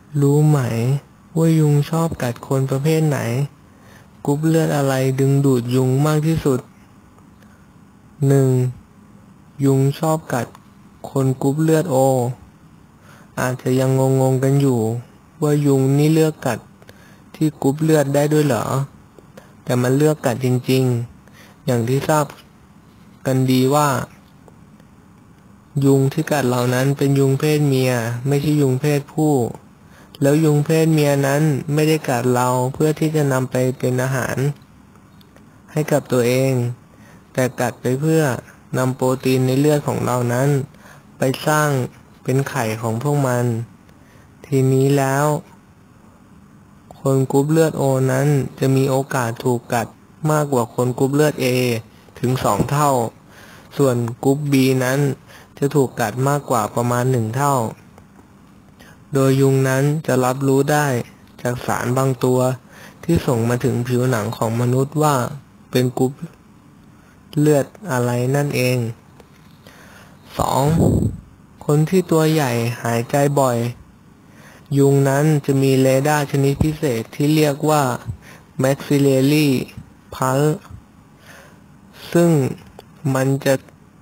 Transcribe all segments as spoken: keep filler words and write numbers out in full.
รู้ไหมว่ายุงชอบกัดคนประเภทไหนกรุ๊ปเลือดอะไรดึงดูดยุงมากที่สุด หนึ่ง ยุงชอบกัดคนกรุ๊ปเลือดโออาจจะยังงงๆกันอยู่ว่ายุงนี่เลือกกัดที่กรุ๊ปเลือดได้ด้วยเหรอแต่มันเลือกกัดจริงๆอย่างที่ทราบกันดีว่ายุงที่กัดเหล่านั้นเป็นยุงเพศเมียไม่ใช่ยุงเพศผู้แล้วยุงเพศเมียนั้นไม่ได้กัดเราเพื่อที่จะนำไปเป็นอาหารให้กับตัวเองแต่กัดไปเพื่อนำโปรตีนในเลือดของเรานั้นไปสร้างเป็นไข่ของพวกมันทีนี้แล้วคนกรุ๊ปเลือดโอนั้นจะมีโอกาสถูกกัดมากกว่าคนกรุ๊ปเลือดเอถึงสองเท่าส่วนกรุ๊ปบีนั้นจะถูกกัดมากกว่าประมาณหนึ่งเท่าโดยยุงนั้นจะรับรู้ได้จากสารบางตัวที่ส่งมาถึงผิวหนังของมนุษย์ว่าเป็นกรุ๊ปเลือดอะไรนั่นเอง สอง คนที่ตัวใหญ่หายใจบ่อยยุงนั้นจะมีเรดาร์ชนิดพิเศษที่เรียกว่า maxillary pulse ซึ่งมันจะ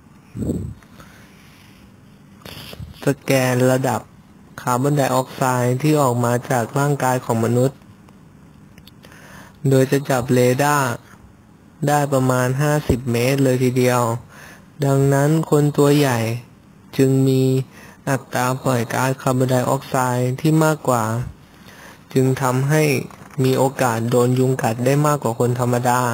สแกนระดับคาร์บอนไดออกไซด์ที่ออกมาจากร่างกายของมนุษย์โดยจะจับเรดาร์ได้ประมาณห้าสิบเมตรเลยทีเดียวดังนั้นคนตัวใหญ่จึงมีอัตราปล่อยก๊าซคาร์บอนไดออกไซด์ที่มากกว่าจึงทำให้มีโอกาสโดนยุงกัดได้มากกว่าคนธรรมดา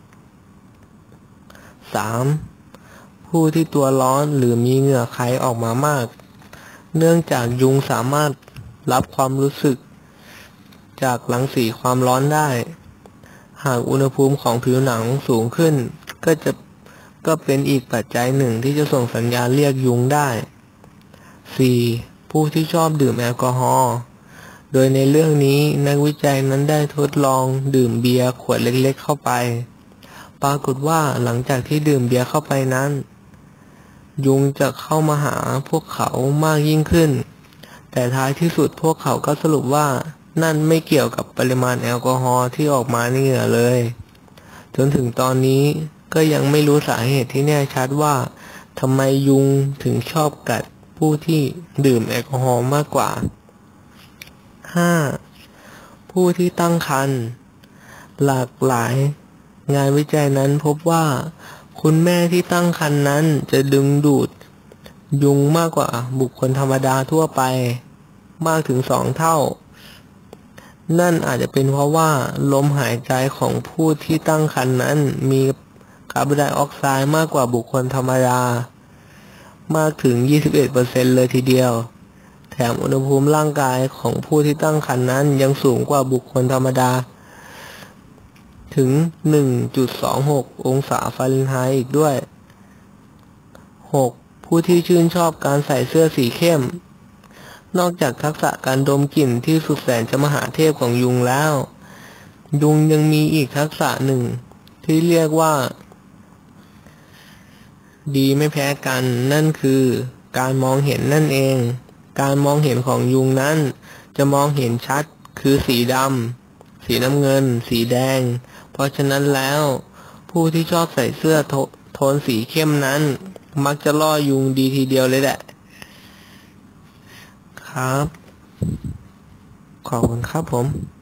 สาม ผู้ที่ตัวร้อนหรือมีเหงื่อไขออกมามากเนื่องจากยุงสามารถรับความรู้สึกจากรังสีความร้อนได้หากอุณหภูมิของผิวหนังสูงขึ้นก็จะก็เป็นอีกปัจจัยหนึ่งที่จะส่งสัญญาณเรียกยุงได้ สี่ ผู้ที่ชอบดื่มแอลกอฮอล์โดยในเรื่องนี้นักวิจัยนั้นได้ทดลองดื่มเบียร์ขวดเล็กๆเข้าไปปรากฏว่าหลังจากที่ดื่มเบียร์เข้าไปนั้นยุงจะเข้ามาหาพวกเขามากยิ่งขึ้นแต่ท้ายที่สุดพวกเขาก็สรุปว่านั่นไม่เกี่ยวกับปริมาณแอลกอฮอล์ที่ออกมาในเหงื่อเลยจนถึงตอนนี้ก็ยังไม่รู้สาเหตุที่แน่ชัดว่าทำไมยุงถึงชอบกัดผู้ที่ดื่มแอลกอฮอล์มากกว่า ห้า ผู้ที่ตั้งครรภ์หลากหลายงานวิจัยนั้นพบว่าคุณแม่ที่ตั้งครรภ์นั้นจะดึงดูดยุงมากกว่าบุคคลธรรมดาทั่วไปมากถึงสองเท่านั่นอาจจะเป็นเพราะว่าลมหายใจของผู้ที่ตั้งครรภ์นั้นมีคาร์บอนไดออกไซด์มากกว่าบุคคลธรรมดามากถึง ยี่สิบเอ็ดเปอร์เซ็นต์ เลยทีเดียวแถมอุณหภูมิร่างกายของผู้ที่ตั้งครรภ์นั้นยังสูงกว่าบุคคลธรรมดาถึง หนึ่งจุดสองหก องศาฟาเรนไฮต์อีกด้วย หก ผู้ที่ชื่นชอบการใส่เสื้อสีเข้มนอกจากทักษะการดมกลิ่นที่สุดแสนจะมหาเทพของยุงแล้วยุงยังมีอีกทักษะหนึ่งที่เรียกว่าดีไม่แพ้กันนั่นคือการมองเห็นนั่นเองการมองเห็นของยุงนั้นจะมองเห็นชัดคือสีดำสีน้ำเงินสีแดงเพราะฉะนั้นแล้วผู้ที่ชอบใส่เสื้อโทนสีเข้มนั้นมักจะล่อยุงดีทีเดียวเลยแหละครับขอบคุณครับผม